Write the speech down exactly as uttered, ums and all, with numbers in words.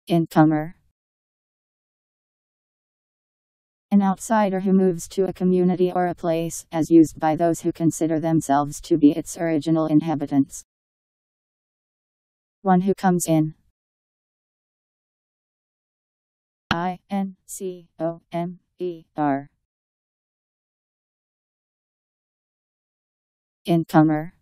Incomer. An outsider who moves to a community or a place, as used by those who consider themselves to be its original inhabitants. One who comes in. I N C O M E R. Incomer.